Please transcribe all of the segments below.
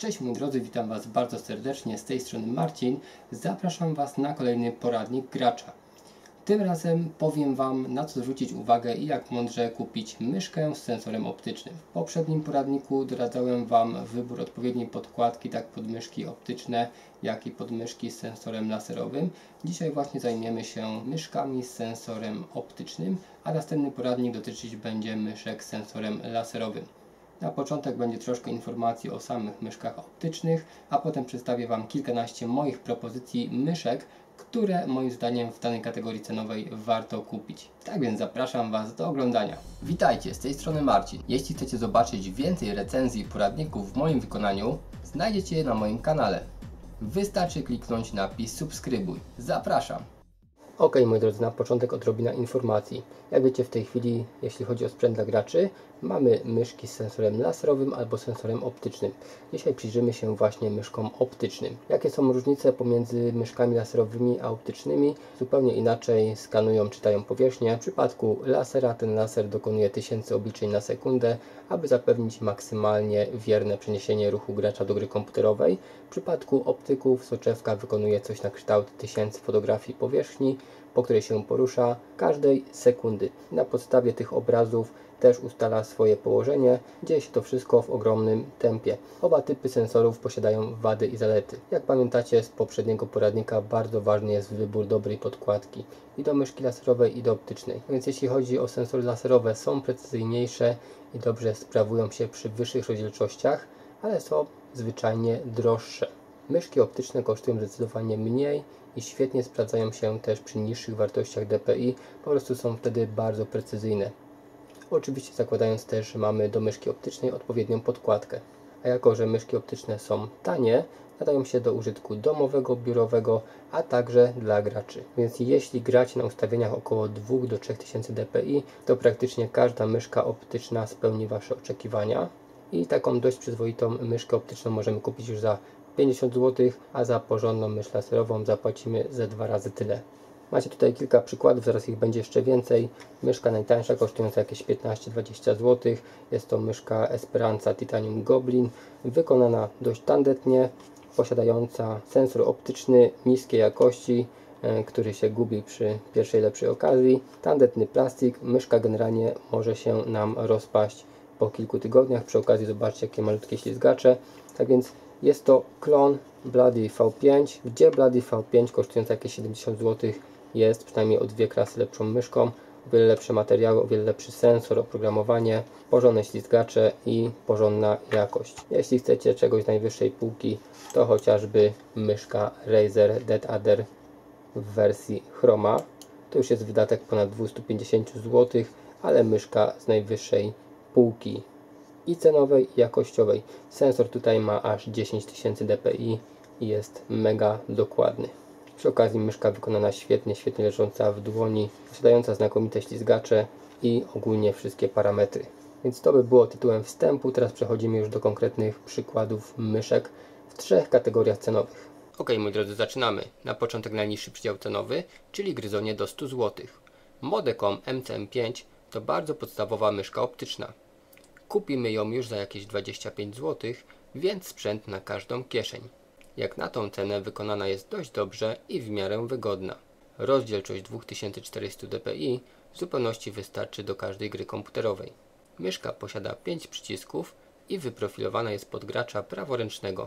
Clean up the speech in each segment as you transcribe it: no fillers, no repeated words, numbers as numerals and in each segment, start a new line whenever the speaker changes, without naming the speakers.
Cześć moi drodzy, witam Was bardzo serdecznie, z tej strony Marcin. Zapraszam Was na kolejny poradnik gracza. Tym razem powiem Wam, na co zwrócić uwagę i jak mądrze kupić myszkę z sensorem optycznym. W poprzednim poradniku doradzałem Wam wybór odpowiedniej podkładki, tak pod myszki optyczne, jak i pod myszki z sensorem laserowym. Dzisiaj właśnie zajmiemy się myszkami z sensorem optycznym, a następny poradnik dotyczyć będzie myszek z sensorem laserowym. Na początek będzie troszkę informacji o samych myszkach optycznych, a potem przedstawię Wam kilkanaście moich propozycji myszek, które moim zdaniem w danej kategorii cenowej warto kupić. Tak więc zapraszam Was do oglądania. Witajcie, z tej strony Marcin. Jeśli chcecie zobaczyć więcej recenzji i poradników w moim wykonaniu, znajdziecie je na moim kanale. Wystarczy kliknąć napis subskrybuj. Zapraszam. Ok, moi drodzy, na początek odrobina informacji. Jak wiecie, w tej chwili, jeśli chodzi o sprzęt dla graczy, mamy myszki z sensorem laserowym albo sensorem optycznym. Dzisiaj przyjrzymy się właśnie myszkom optycznym. Jakie są różnice pomiędzy myszkami laserowymi a optycznymi? Zupełnie inaczej skanują, czytają powierzchnię. W przypadku lasera ten laser dokonuje 1000 obliczeń na sekundę, aby zapewnić maksymalnie wierne przeniesienie ruchu gracza do gry komputerowej. W przypadku optyków soczewka wykonuje coś na kształt 1000 fotografii powierzchni, po której się porusza każdej sekundy. Na podstawie tych obrazów też ustala swoje położenie. Dzieje się to wszystko w ogromnym tempie. Oba typy sensorów posiadają wady i zalety. Jak pamiętacie z poprzedniego poradnika, bardzo ważny jest wybór dobrej podkładki i do myszki laserowej, i do optycznej. Więc jeśli chodzi o sensory laserowe, są precyzyjniejsze i dobrze sprawują się przy wyższych rozdzielczościach, ale są zwyczajnie droższe. Myszki optyczne kosztują zdecydowanie mniej i świetnie sprawdzają się też przy niższych wartościach DPI, po prostu są wtedy bardzo precyzyjne. Oczywiście zakładając też, że mamy do myszki optycznej odpowiednią podkładkę. A jako że myszki optyczne są tanie, nadają się do użytku domowego, biurowego, a także dla graczy. Więc jeśli gracie na ustawieniach około 2 do 3000 dpi, to praktycznie każda myszka optyczna spełni Wasze oczekiwania. I taką dość przyzwoitą myszkę optyczną możemy kupić już za 50 zł, a za porządną mysz laserową zapłacimy ze 2 razy tyle. Macie tutaj kilka przykładów, zaraz ich będzie jeszcze więcej. Myszka najtańsza, kosztująca jakieś 15-20 zł. Jest to myszka Esperanza Titanium Goblin, wykonana dość tandetnie, posiadająca sensor optyczny niskiej jakości, który się gubi przy pierwszej lepszej okazji. Tandetny plastik, myszka generalnie może się nam rozpaść po kilku tygodniach. Przy okazji zobaczcie, jakie malutkie ślizgacze. Tak więc jest to klon Bloody V5, gdzie Bloody V5 kosztująca jakieś 70 zł jest przynajmniej o 2 klasy lepszą myszką, o wiele lepsze materiały, o wiele lepszy sensor, oprogramowanie, porządne ślizgacze i porządna jakość. Jeśli chcecie czegoś z najwyższej półki, to chociażby myszka Razer Dead Adder w wersji Chroma. To już jest wydatek ponad 250 zł, ale myszka z najwyższej półki i cenowej, i jakościowej. Sensor tutaj ma aż 10 000 dpi i jest mega dokładny. Przy okazji myszka wykonana świetnie, świetnie leżąca w dłoni, posiadająca znakomite ślizgacze i ogólnie wszystkie parametry. Więc to by było tytułem wstępu. Teraz przechodzimy już do konkretnych przykładów myszek w 3 kategoriach cenowych. Ok, moi drodzy, zaczynamy. Na początek najniższy przydział cenowy, czyli gryzonie do 100 zł. Modecom MCM5 to bardzo podstawowa myszka optyczna. Kupimy ją już za jakieś 25 zł, więc sprzęt na każdą kieszeń. Jak na tą cenę wykonana jest dość dobrze i w miarę wygodna. Rozdzielczość 2400 dpi w zupełności wystarczy do każdej gry komputerowej. Myszka posiada 5 przycisków i wyprofilowana jest pod gracza praworęcznego.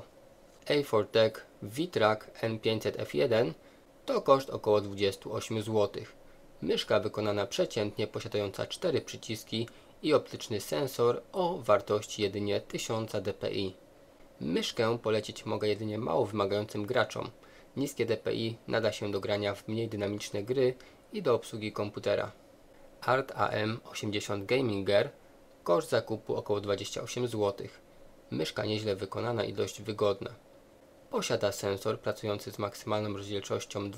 A4Tech VTrack N500F1 to koszt około 28 zł. Myszka wykonana przeciętnie, posiadająca 4 przyciski i optyczny sensor o wartości jedynie 1000 dpi. Myszkę polecić mogę jedynie mało wymagającym graczom. Niskie dpi nada się do grania w mniej dynamiczne gry i do obsługi komputera. Art AM80 Gaming Gear, koszt zakupu około 28 zł. Myszka nieźle wykonana i dość wygodna. Posiada sensor pracujący z maksymalną rozdzielczością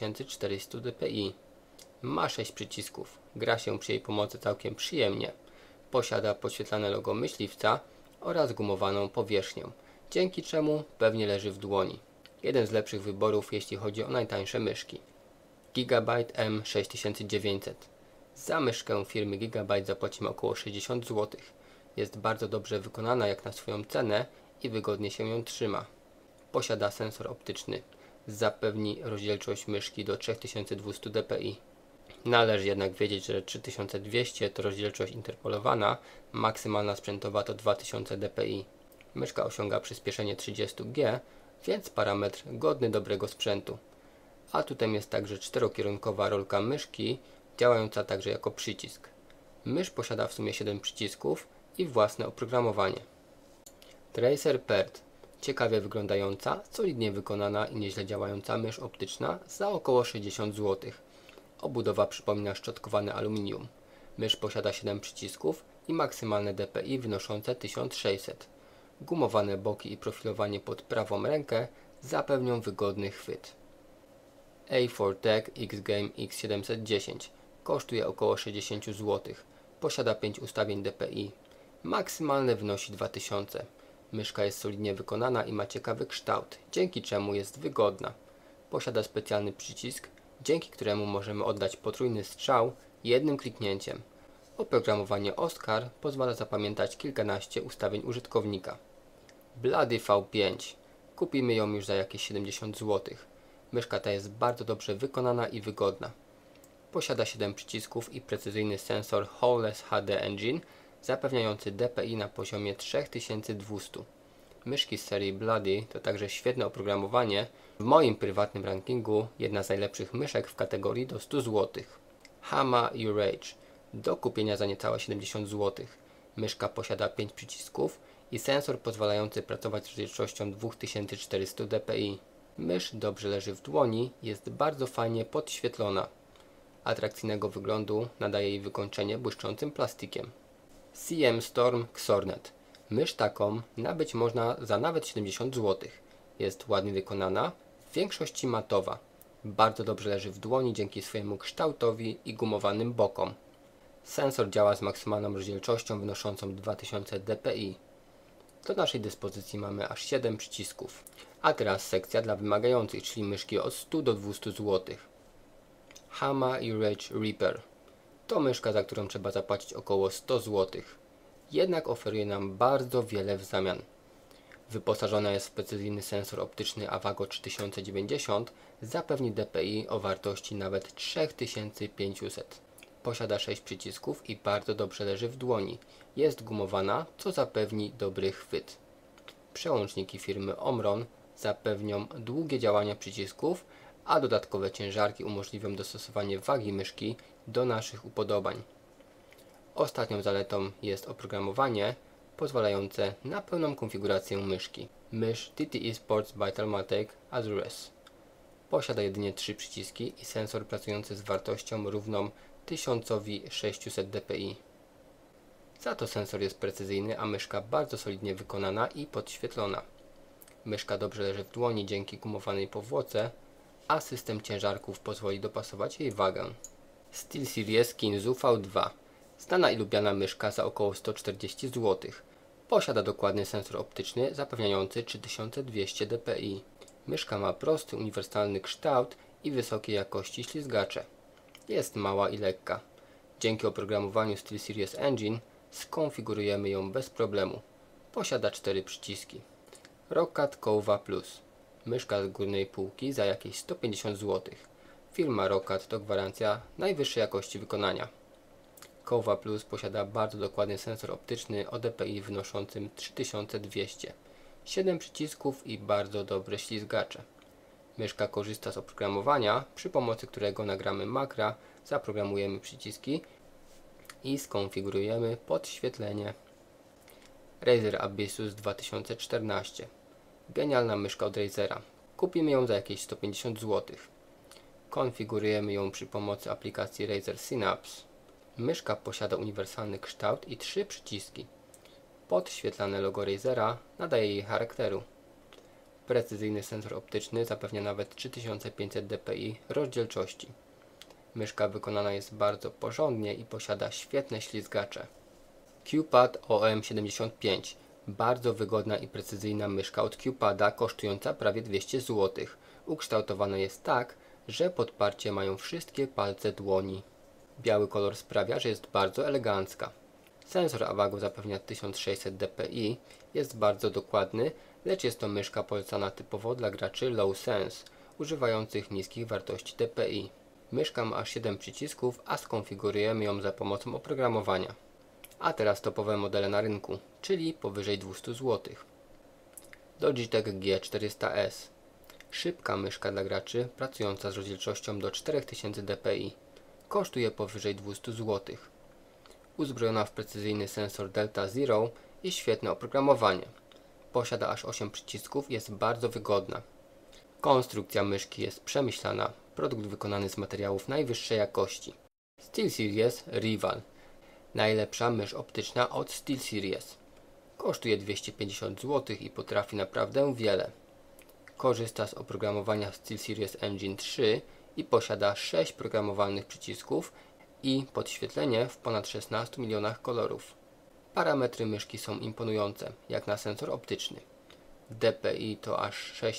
2400 dpi. Ma 6 przycisków. Gra się przy jej pomocy całkiem przyjemnie. Posiada podświetlane logo myśliwca oraz gumowaną powierzchnię, dzięki czemu pewnie leży w dłoni. Jeden z lepszych wyborów, jeśli chodzi o najtańsze myszki. Gigabyte M6900. Za myszkę firmy Gigabyte zapłacimy około 60 zł. Jest bardzo dobrze wykonana jak na swoją cenę i wygodnie się ją trzyma. Posiada sensor optyczny. Zapewni rozdzielczość myszki do 3200 dpi. Należy jednak wiedzieć, że 3200 to rozdzielczość interpolowana, maksymalna sprzętowa to 2000 dpi. Myszka osiąga przyspieszenie 30G, więc parametr godny dobrego sprzętu. Atutem jest także czterokierunkowa rolka myszki, działająca także jako przycisk. Mysz posiada w sumie 7 przycisków i własne oprogramowanie. Tracer Paired. Ciekawie wyglądająca, solidnie wykonana i nieźle działająca mysz optyczna za około 60 zł. Obudowa przypomina szczotkowane aluminium. Mysz posiada 7 przycisków i maksymalne dpi wynoszące 1600. Gumowane boki i profilowanie pod prawą rękę zapewnią wygodny chwyt. A4Tech X-Game X710 kosztuje około 60 zł. Posiada 5 ustawień dpi. Maksymalne wynosi 2000. Myszka jest solidnie wykonana i ma ciekawy kształt, dzięki czemu jest wygodna. Posiada specjalny przycisk, dzięki któremu możemy oddać potrójny strzał jednym kliknięciem. Oprogramowanie Oscar pozwala zapamiętać kilkanaście ustawień użytkownika. Bloody V5. Kupimy ją już za jakieś 70 zł. Myszka ta jest bardzo dobrze wykonana i wygodna. Posiada 7 przycisków i precyzyjny sensor Howless HD Engine, zapewniający dpi na poziomie 3200. Myszki z serii Bloody to także świetne oprogramowanie, w moim prywatnym rankingu jedna z najlepszych myszek w kategorii do 100 zł. Hama Urage. Do kupienia za niecałe 70 zł. Myszka posiada 5 przycisków i sensor pozwalający pracować z rozdzielczością 2400 dpi. Mysz dobrze leży w dłoni, jest bardzo fajnie podświetlona. Atrakcyjnego wyglądu nadaje jej wykończenie błyszczącym plastikiem. CM Storm Xornet. Mysz taką nabyć można za nawet 70 zł. Jest ładnie wykonana, w większości matowa. Bardzo dobrze leży w dłoni dzięki swojemu kształtowi i gumowanym bokom. Sensor działa z maksymalną rozdzielczością wynoszącą 2000 dpi. Do naszej dyspozycji mamy aż 7 przycisków. A teraz sekcja dla wymagających, czyli myszki od 100 do 200 zł. Hama Urage Reaper. To myszka, za którą trzeba zapłacić około 100 zł. Jednak oferuje nam bardzo wiele w zamian. Wyposażona jest w precyzyjny sensor optyczny Avago 3090, zapewni dpi o wartości nawet 3500. Posiada 6 przycisków i bardzo dobrze leży w dłoni. Jest gumowana, co zapewni dobry chwyt. Przełączniki firmy Omron zapewnią długie działanie przycisków, a dodatkowe ciężarki umożliwią dostosowanie wagi myszki do naszych upodobań. Ostatnią zaletą jest oprogramowanie pozwalające na pełną konfigurację myszki. Mysz TTE Sports Vitalmatic Azures. Posiada jedynie 3 przyciski i sensor pracujący z wartością równą 1600 dpi. Za to sensor jest precyzyjny, a myszka bardzo solidnie wykonana i podświetlona. Myszka dobrze leży w dłoni dzięki gumowanej powłoce, a system ciężarków pozwoli dopasować jej wagę. SteelSeries Kinzu V2. Znana i lubiana myszka za około 140 zł. Posiada dokładny sensor optyczny zapewniający 3200 dpi. Myszka ma prosty, uniwersalny kształt i wysokiej jakości ślizgacze. Jest mała i lekka. Dzięki oprogramowaniu SteelSeries Engine skonfigurujemy ją bez problemu. Posiada 4 przyciski. Roccat Kouwa Plus. Myszka z górnej półki za jakieś 150 zł. Firma Roccat to gwarancja najwyższej jakości wykonania. Kouwa Plus posiada bardzo dokładny sensor optyczny o dpi wynoszącym 3200. 7 przycisków i bardzo dobre ślizgacze. Myszka korzysta z oprogramowania, przy pomocy którego nagramy makra, zaprogramujemy przyciski i skonfigurujemy podświetlenie. Razer Abyssus 2014. Genialna myszka od Razera. Kupimy ją za jakieś 150 zł. Konfigurujemy ją przy pomocy aplikacji Razer Synapse. Myszka posiada uniwersalny kształt i 3 przyciski. Podświetlane logo Razera nadaje jej charakteru. Precyzyjny sensor optyczny zapewnia nawet 3500 dpi rozdzielczości. Myszka wykonana jest bardzo porządnie i posiada świetne ślizgacze. QPad OM75. Bardzo wygodna i precyzyjna myszka od QPada kosztująca prawie 200 zł. Ukształtowana jest tak, że podparcie mają wszystkie palce dłoni. Biały kolor sprawia, że jest bardzo elegancka. Sensor AVAGO zapewnia 1600 dpi, jest bardzo dokładny, lecz jest to myszka polecana typowo dla graczy Low Sense, używających niskich wartości dpi. Myszka ma aż 7 przycisków, a skonfigurujemy ją za pomocą oprogramowania. A teraz topowe modele na rynku, czyli powyżej 200 zł. Logitech G400S. Szybka myszka dla graczy, pracująca z rozdzielczością do 4000 dpi. Kosztuje powyżej 200 zł. Uzbrojona w precyzyjny sensor Delta Zero i świetne oprogramowanie. Posiada aż 8 przycisków i jest bardzo wygodna. Konstrukcja myszki jest przemyślana, produkt wykonany z materiałów najwyższej jakości. SteelSeries Rival. Najlepsza mysz optyczna od SteelSeries. Kosztuje 250 zł i potrafi naprawdę wiele. Korzysta z oprogramowania SteelSeries Engine 3 i posiada 6 programowalnych przycisków i podświetlenie w ponad 16 milionach kolorów. Parametry myszki są imponujące, jak na sensor optyczny. dpi to aż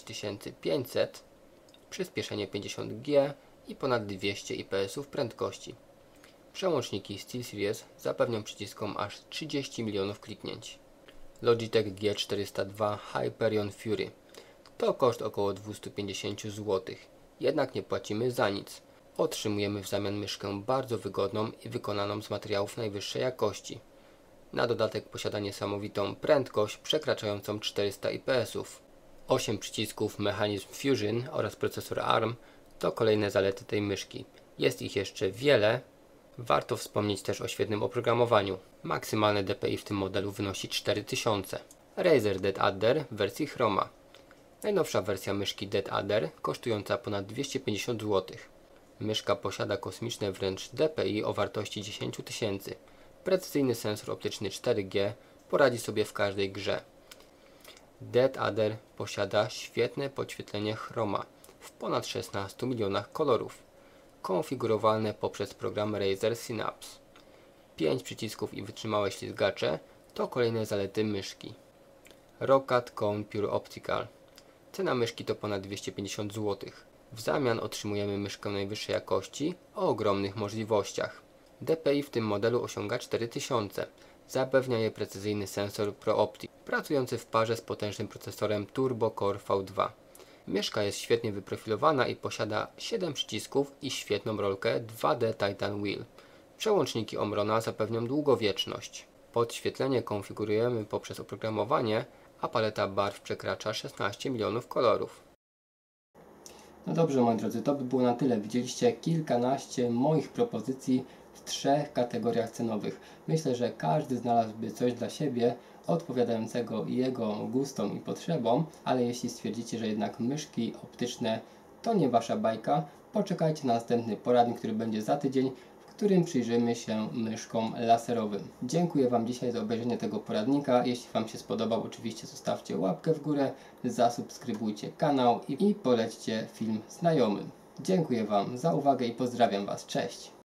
6500, przyspieszenie 50G i ponad 200 IPS prędkości. Przełączniki SteelSeries zapewnią przyciskom aż 30 milionów kliknięć. Logitech G402 Hyperion Fury. To koszt około 250 zł, jednak nie płacimy za nic. Otrzymujemy w zamian myszkę bardzo wygodną i wykonaną z materiałów najwyższej jakości. Na dodatek posiada niesamowitą prędkość przekraczającą 400 IPS. 8 przycisków, mechanizm Fusion oraz procesor ARM to kolejne zalety tej myszki. Jest ich jeszcze wiele. Warto wspomnieć też o świetnym oprogramowaniu. Maksymalne dpi w tym modelu wynosi 4000. Razer Dead Adder w wersji Chroma. Najnowsza wersja myszki Dead Adder, kosztująca ponad 250 zł. Myszka posiada kosmiczne wręcz dpi o wartości 10 000. Precyzyjny sensor optyczny 4G poradzi sobie w każdej grze. Dead Adder posiada świetne podświetlenie Chroma w ponad 16 milionach kolorów, konfigurowalne poprzez program Razer Synapse. 5 przycisków i wytrzymałe ślizgacze to kolejne zalety myszki. Roccat Cone Pure Optical. Cena myszki to ponad 250 zł. W zamian otrzymujemy myszkę najwyższej jakości o ogromnych możliwościach. dpi w tym modelu osiąga 4000. Zapewnia je precyzyjny sensor ProOptic, pracujący w parze z potężnym procesorem Turbo Core V2. Myszka jest świetnie wyprofilowana i posiada 7 przycisków i świetną rolkę 2D Titan Wheel. Przełączniki Omrona zapewnią długowieczność. Podświetlenie konfigurujemy poprzez oprogramowanie, a paleta barw przekracza 16 milionów kolorów. No dobrze, moi drodzy, to by było na tyle. Widzieliście kilkanaście moich propozycji w 3 kategoriach cenowych. Myślę, że każdy znalazłby coś dla siebie odpowiadającego jego gustom i potrzebom, ale jeśli stwierdzicie, że jednak myszki optyczne to nie wasza bajka, poczekajcie na następny poradnik, który będzie za tydzień, w którym przyjrzymy się myszkom laserowym. Dziękuję Wam dzisiaj za obejrzenie tego poradnika. Jeśli Wam się spodobał, oczywiście zostawcie łapkę w górę, zasubskrybujcie kanał i polećcie film znajomym. Dziękuję Wam za uwagę i pozdrawiam Was. Cześć!